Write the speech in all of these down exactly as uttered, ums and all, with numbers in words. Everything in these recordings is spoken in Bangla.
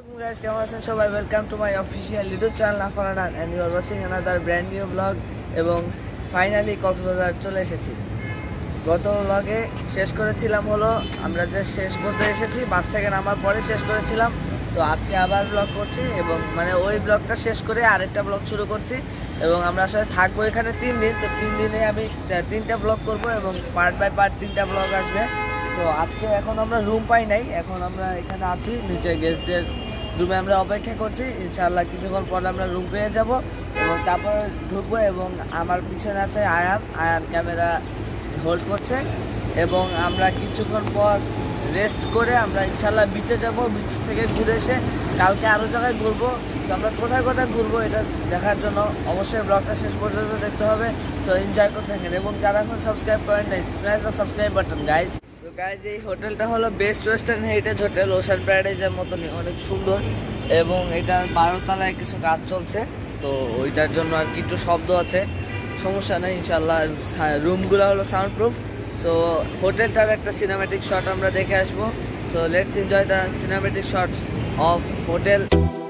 Welcome guys, কেমন আছেন সবাই? Welcome to my official YouTube channel আফরানান and you are watching another brand new blog. এবং ফাইনালি কক্সবাজার চলে এসেছি। গত ব্লগে শেষ করেছিলাম হলো আমরা যে শেষ পর্যন্ত এসেছি, বাস থেকে নামার পরে শেষ করেছিলাম। তো আজকে আবার ব্লগ করছি এবং মানে ওই ব্লগটা শেষ করে আরেকটা ব্লগ শুরু করছি। এবং আমরা আসলে থাকবো এখানে তিন দিন। তো তিন দিনে আমি তিনটা ব্লগ করব এবং পার্ট বাই পার্ট তিনটা ব্লগ আসবে। তো আজকে এখন আমরা রুম পাই নাই, এখন আমরা এখানে আছি নিচে গেস্টদের রুমে আমরা অপেক্ষা করছি। ইনশাআল্লাহ কিছুক্ষণ পরে আমরা রুম পেয়ে যাব এবং তারপর ঢুকবো। এবং আমার পিছনে আছে আয়ান, আয়ান ক্যামেরা হোল্ড করছে। এবং আমরা কিছুক্ষণ পর রেস্ট করে আমরা ইনশাআল্লাহ বিচে যাব। বিচ থেকে ঘুরে এসে কালকে আরও জায়গায় ঘুরবো। তো আমরা কোথায় কোথায় ঘুরবো এটা দেখার জন্য অবশ্যই ব্লগটা শেষ পর্যন্ত দেখতে হবে। সো এনজয় করতে থাকেন এবং যারা এখন সাবস্ক্রাইব করেন নাই, smash the subscribe button guys. So guys, এই হোটেলটা হলো Best Western Heritage hotel, ocean প্যারাডাইজের মতনই অনেক সুন্দর। এবং এটার বারো তলায় কিছু কাজ চলছে, তো ওইটার জন্য আর কি একটু শব্দ আছে, সমস্যা নেই ইনশাল্লাহ। রুমগুলো হলো সাউন্ড প্রুফ। সো হোটেলটার একটা সিনেমেটিক শট আমরা দেখে আসবো। So let's enjoy the cinematic shots of hotel.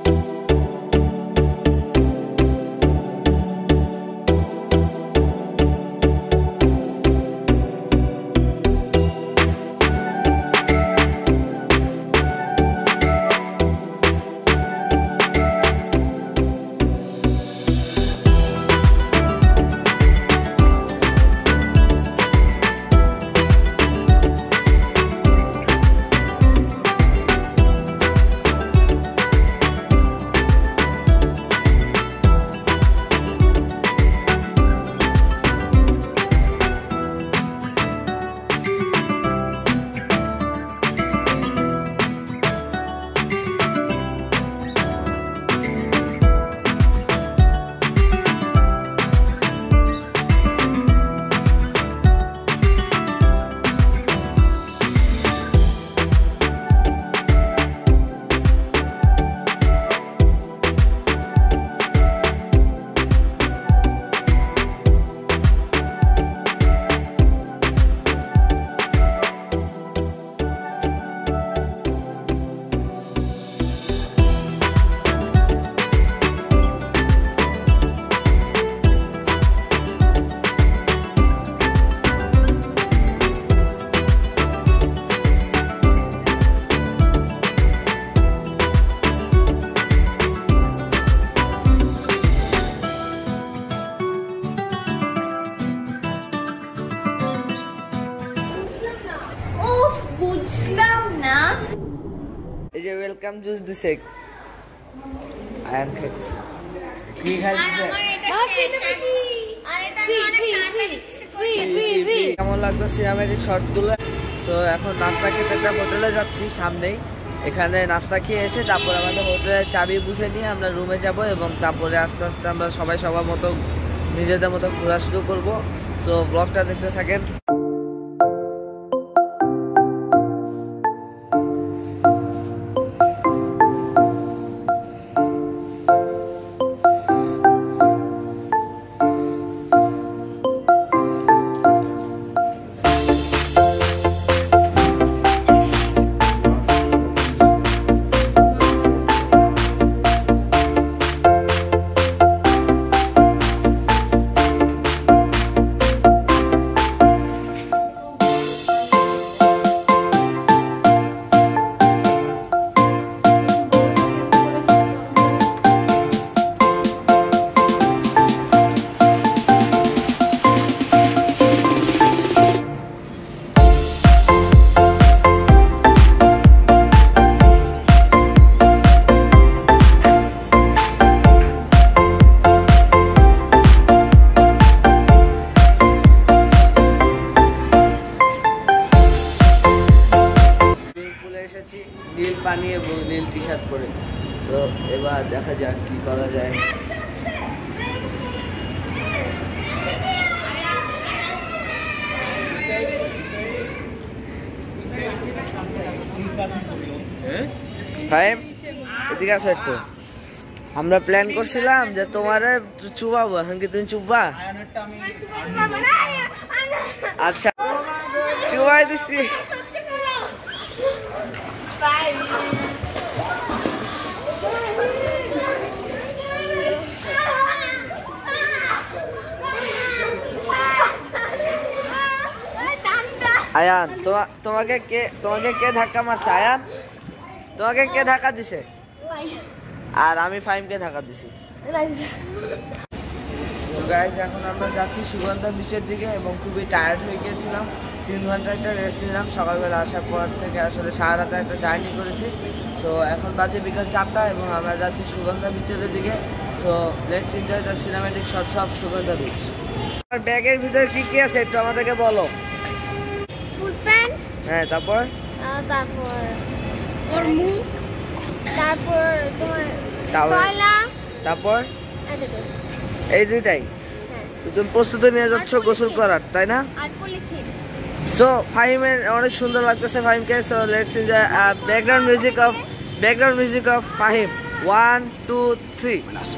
এই যে ওয়েলকাম জুস দিছে, আয়ান খাইছে। কি খাইছে? কেমন লাগলো সিনেমেটিক শর্টস গুলো? সো এখন নাস্তা খেতে একটা হোটেলে যাচ্ছি সামনেই। এখানে নাস্তা খেয়ে এসে তারপর আমাদের হোটেলের চাবি বুঝে নিয়ে আমরা রুমে যাব এবং তারপরে আস্তে আস্তে আমরা সবাই সবার মতো নিজেদের মতো ঘোরা শুরু করবো। সো ব্লগটা দেখতে থাকেন। এসেছি নীল পানি এবং নীল টি শার্ট পরে। সো এবার দেখা যাক কি করা যায়। ফাইম এদিকে আসো একটু। আমরা প্ল্যান করছিলাম যে তোমারে চুবাবো, এখন কি তুমি চুববা? আচ্ছা চুবাই দিচ্ছি। আয়ান, তোমাকে কে তোমাকে কে ধাক্কা মারছে? আয়ান, তোমাকে কে ধাক্কা দিছে? আর আমি ফাহিমকে ধাক্কা দিছি। সো গাইস, এখন আমরা যাচ্ছি সুগন্ধা বিচের দিকে এবং খুবই টায়ার্ড হয়ে গিয়েছিলাম। তিন ঘন্টা একটা রেস্ট নিলাম সকালবেলা আসার পর থেকে, আসলে সারা রাতে একটা জার্নি করেছি। সো এখন বাজে বিকাল চারটা এবং আমরা যাচ্ছি সুগন্ধা বিচের দিকে। So let's enjoy the cinematic shots of Sugandha beach. আর ব্যাগের ভিতরে কি কি আছে একটু আমাদেরকে বলো। ফুল প্যান্ট, হ্যাঁ, তারপর তারপর ওর মুখ, তারপর তোমার টাওয়েল, টয়লা, তারপর এই দুইটাই। হ্যাঁ, তুমি প্রস্তুতি নিয়ে যাচ্ছ গোসল করার, তাই না? আর পলিথিন। সো ফাহিমের অনেক সুন্দর লাগতেছে ফাহিমকে। So let's enjoy background music of background music of Fahim. One two three.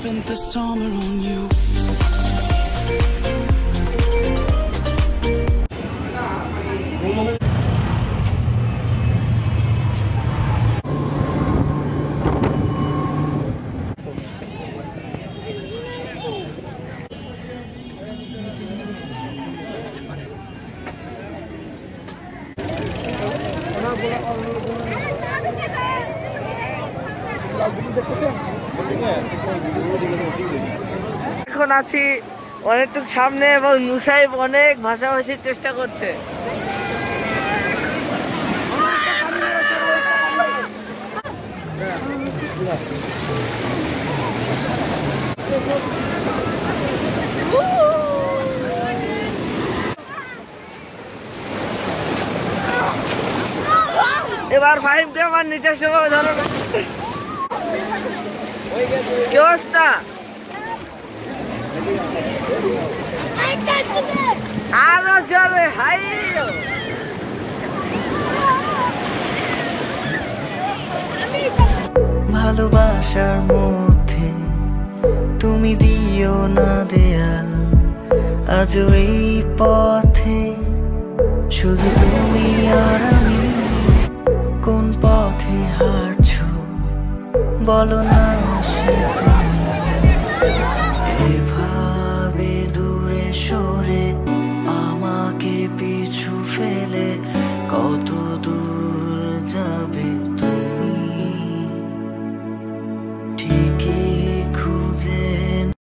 এখন আছি অনেকটুকু সামনে এবং মুসাইব অনেক ভাষাভাষির চেষ্টা করছে। এবার ফাহিমকে আমার নিচের সময় ধরো। কি অবস্থা? আরো জোরে হাই। ভালোবাসার মধ্যে তুমি দিও না দেয়াল, আজও এই পথে শুধু তুমি আর আমি। কোন পথে হাঁটছো বলো না।